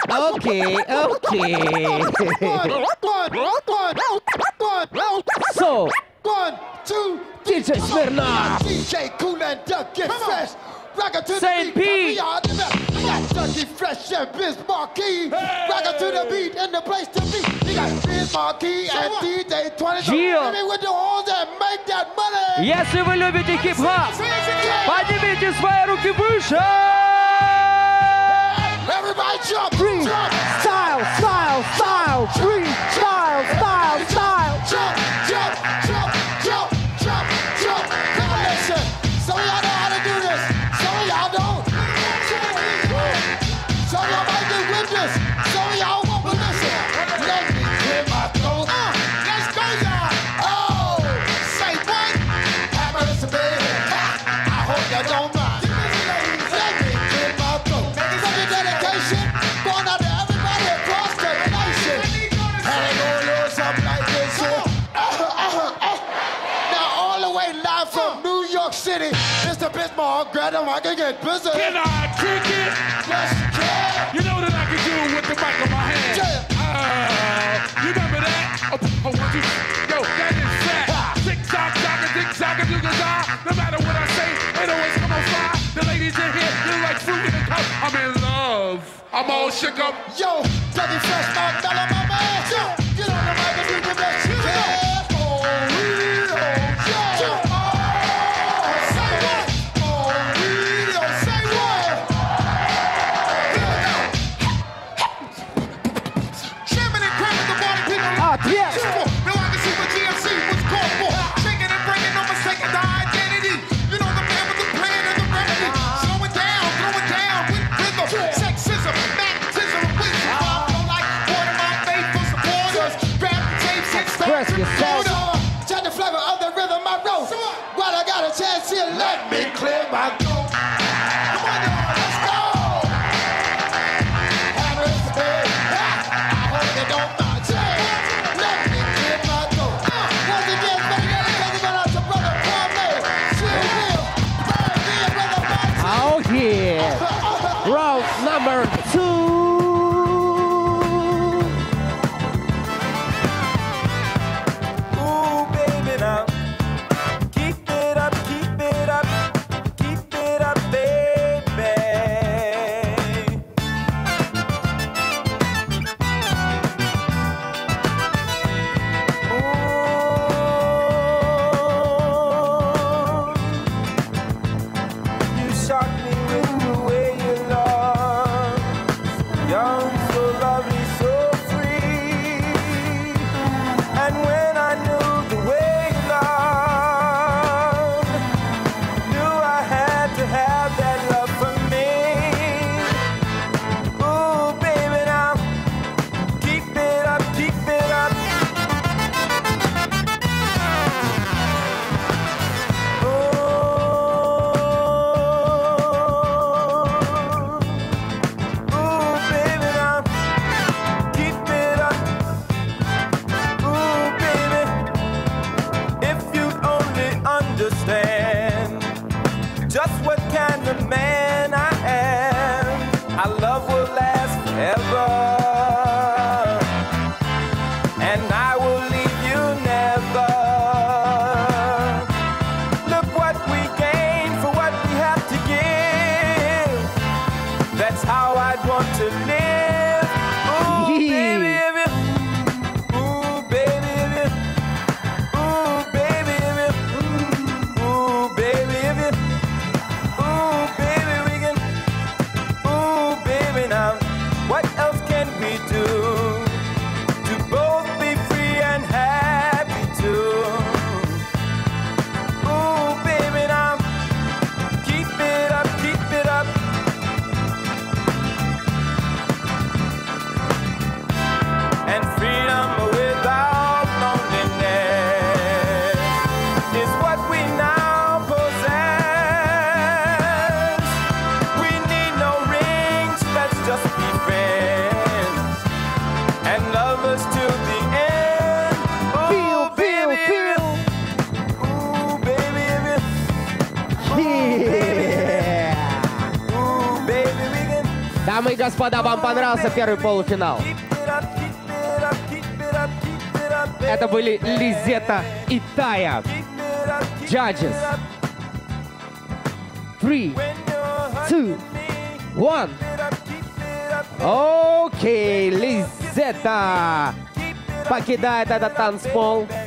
Okay. So, 1, 2, DJ Smirnoff. DJ Cool and Duck get fresh. Rockin' to Saint the beat. Pete. We are the best. We got Ducky Fresh and Biz Marquee. Rockin' to the beat and the place to be. We got Biz Marquee and DJ 20. Gio. Hit me with the horns and make that money. Если вы любите хип-хоп, поднимите свои руки выше! Everybody jump, Free jump, style, style, style, free style, style, style. jump, jump, jump, jump, jump, jump. Now listen, some of y'all know how to do this. Some of y'all don't. Some of y'all might get with this. Some of y'all won't, but listen. Let me clear my throat. Let's go, y'all. Oh, say what? Have mercy, baby. I hope you don't mind. Let me clear my throat. From the dedication, going out to everybody across the nation. And they gonna lose something like this here. Now all the way live from New York City, Mr. Bismarck, grab him, I can get busy. Can I kick it? Yes, you can. You know that I can do it with the mic in my hand. Yeah. You remember that? Oh, what you? Yo, that is fat. Tick-tock, tick-tock, tick-tock. No matter what I say, it always come on fly. The ladies in here, they're like fruit in a cup. I'm in love. I'm all shook up. Yo, Dougie Fresh, my fella, my man. Get on the mic and do the best you can. Oh, real, yeah. Oh, say what? Oh, real, say what? Jamming and cramming the body people. Ответ! Now I can see what GMC was called for. Shaking and breaking, no mistaking the identity. You know the man with the plan and the remedy. Slow it down with rhythm. Sexism, magnetism, wisdom. I feel like one of my faithful supporters. Grab the tapes and start Express to yourself. Check the flavor of the rhythm I wrote. While I got a chance here, let me clear my throat. Come on, y'all, let's go. Have mercy, baby. I hope you don't mind. Let me clear my throat. Once again, baby, dedicated out to brother Kwame, Chill Will, Bird, me and brother Monty. Oh yeah! Round number 2. Ooh, baby, now keep it up, keep it up, keep it up, baby. Ooh, you shock me with the way you love, young, so lovely, so free. And when I knew the way you loved, knew I had to have that love for me. Ooh, baby, now keep it up, keep it up. Ooh, baby, now keep it up. Ooh, baby, if you only understand just what kind of man I am, our love will last forever, and I will leave you never. Look what we gain for what we have to give. That's how I'd want to live. Ooh, baby, if you ooh, baby, if you ooh, baby, if you ooh, baby, if you ooh, baby, we can ooh, baby, now what else can we do to both be free and happy too? Ooh, baby, now keep it up, keep it up. Дамы и господа, вам понравился первый полуфинал? Это были Лизетта и Тая. Judges. 3, 2, 1. Окей, Лизетта покидает этот танцпол.